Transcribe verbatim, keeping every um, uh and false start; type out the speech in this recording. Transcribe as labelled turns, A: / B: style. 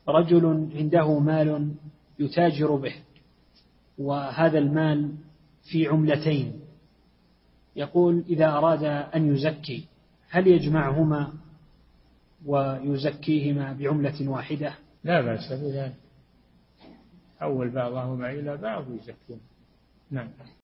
A: رجل عنده مال يتاجر به، وهذا المال في عملتين، يقول إذا أراد أن يزكي هل يجمعهما ويزكيهما بعملة واحدة؟
B: لا بأس بذلك، أول بعضهما إلى بعض يزكون. نعم.